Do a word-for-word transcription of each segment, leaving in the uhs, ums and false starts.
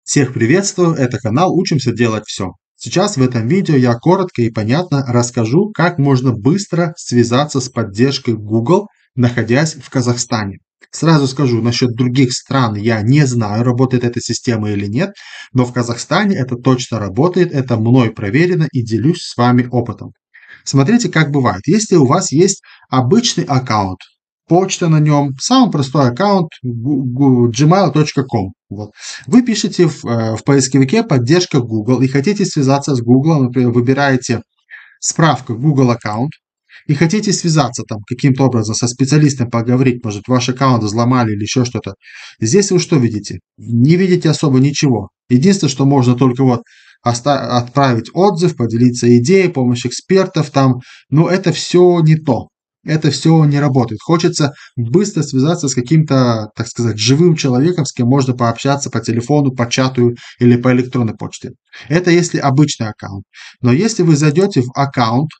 Всех приветствую, это канал «Учимся делать все». Сейчас в этом видео я коротко и понятно расскажу, как можно быстро связаться с поддержкой Google, находясь в Казахстане. Сразу скажу, насчет других стран я не знаю, работает эта система или нет, но в Казахстане это точно работает, это мной проверено и делюсь с вами опытом. Смотрите, как бывает. Если у вас есть обычный аккаунт, почта на нем, самый простой аккаунт gmail точка com. Вот. Вы пишете в, э, в поисковике «Поддержка Google» и хотите связаться с Google, например, выбираете справка Google аккаунт и хотите связаться там каким-то образом со специалистом, поговорить, может, ваш аккаунт взломали или еще что-то. Здесь вы что видите? Не видите особо ничего. Единственное, что можно только вот оста- отправить отзыв, поделиться идеей, помощь экспертов там, но это все не то. Это все не работает. Хочется быстро связаться с каким-то, так сказать, живым человеком, с кем можно пообщаться по телефону, по чату или по электронной почте. Это если обычный аккаунт. Но если вы зайдете в аккаунт,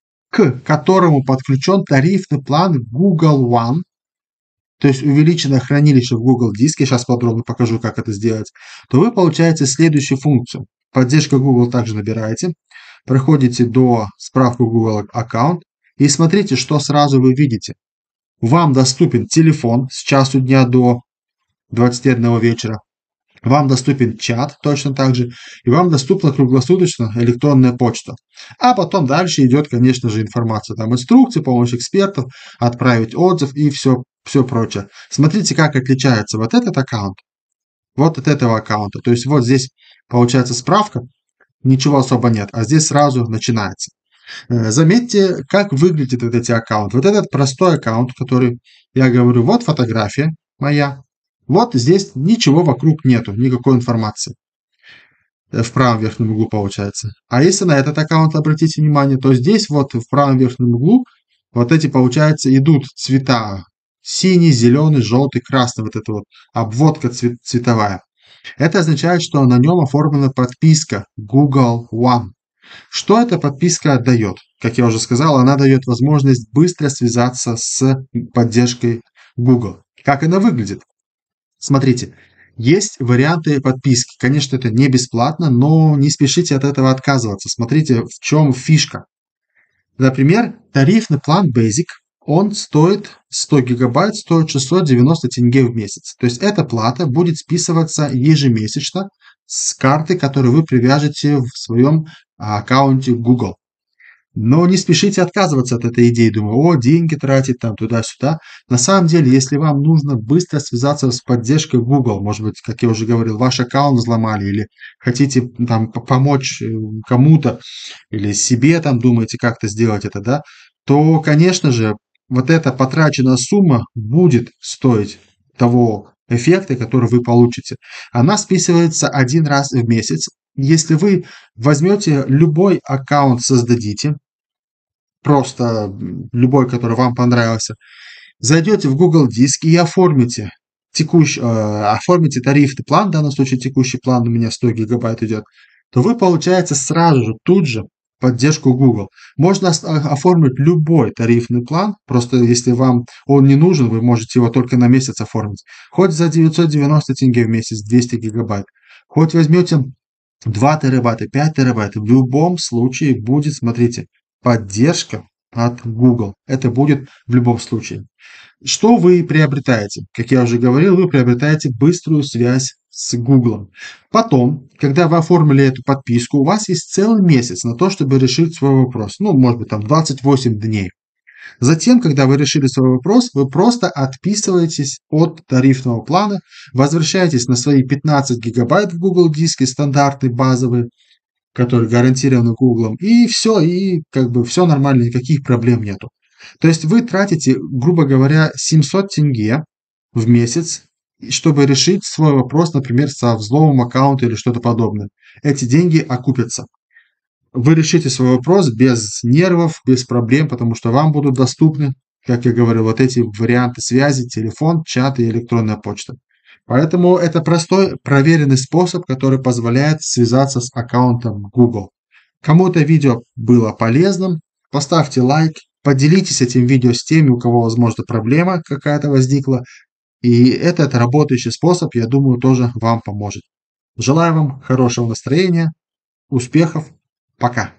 к которому подключен тарифный план Google One, то есть увеличенное хранилище в Google Диске, сейчас подробно покажу, как это сделать, то вы получаете следующую функцию. Поддержка Google также набираете, проходите до справку Google аккаунт и смотрите, что сразу вы видите. Вам доступен телефон с часу дня до двадцати одного вечера, вам доступен чат точно так же, и вам доступна круглосуточно электронная почта. А потом дальше идет, конечно же, информация, там инструкции, помощь экспертов, отправить отзыв и все, все прочее. Смотрите, как отличается вот этот аккаунт вот от этого аккаунта. То есть вот здесь получается справка, ничего особо нет, а здесь сразу начинается. Заметьте, как выглядят вот эти аккаунты. Вот этот простой аккаунт, который я говорю, вот фотография моя, вот здесь ничего вокруг нету, никакой информации. В правом верхнем углу получается. А если на этот аккаунт обратите внимание, то здесь вот в правом верхнем углу вот эти, получается, идут цвета. Синий, зеленый, желтый, красный. Вот эта вот обводка цвет, цветовая. Это означает, что на нем оформлена подписка Google One. Что эта подписка дает? Как я уже сказал, она дает возможность быстро связаться с поддержкой Google. Как она выглядит? Смотрите, есть варианты подписки. Конечно, это не бесплатно, но не спешите от этого отказываться. Смотрите, в чем фишка. Например, тарифный план Basic, он стоит сто гигабайт, стоит шестьсот девяносто тенге в месяц. То есть эта плата будет списываться ежемесячно с карты, которую вы привяжете в своем аккаунте Google. Но не спешите отказываться от этой идеи, думаю, о, деньги тратить там туда-сюда. На самом деле, если вам нужно быстро связаться с поддержкой Google, может быть, как я уже говорил, ваш аккаунт взломали, или хотите там помочь кому-то, или себе там думаете как-то сделать это, да, то, конечно же, вот эта потраченная сумма будет стоить того эффекта, который вы получите. Она списывается один раз в месяц. Если вы возьмете любой аккаунт, создадите, просто любой, который вам понравился, зайдете в Google Диск и оформите текущий, э, оформите тарифный план, в данном случае текущий план у меня сто гигабайт идет, то вы получаете сразу же, тут же поддержку Google. Можно оформить любой тарифный план, просто если вам он не нужен, вы можете его только на месяц оформить. Хоть за девятьсот девяносто тенге в месяц, двести гигабайт, хоть возьмете два терабайта, пять терабайт, в любом случае будет, смотрите, поддержка от Google. Это будет в любом случае. Что вы приобретаете? Как я уже говорил, вы приобретаете быструю связь с Google. Потом, когда вы оформили эту подписку, у вас есть целый месяц на то, чтобы решить свой вопрос. Ну, может быть, там двадцать восемь дней. Затем, когда вы решили свой вопрос, вы просто отписываетесь от тарифного плана, возвращаетесь на свои пятнадцать гигабайт в Google диске, стандартный, базовый, который гарантирован Google, и все, и как бы все нормально, никаких проблем нету. То есть вы тратите, грубо говоря, семьсот тенге в месяц, чтобы решить свой вопрос, например, со взломом аккаунта или что-то подобное. Эти деньги окупятся. Вы решите свой вопрос без нервов, без проблем, потому что вам будут доступны, как я говорил, вот эти варианты связи, телефон, чат и электронная почта. Поэтому это простой, проверенный способ, который позволяет связаться с аккаунтом Google. Кому это видео было полезным, поставьте лайк, поделитесь этим видео с теми, у кого, возможно, проблема какая-то возникла. И этот работающий способ, я думаю, тоже вам поможет. Желаю вам хорошего настроения, успехов. Пока.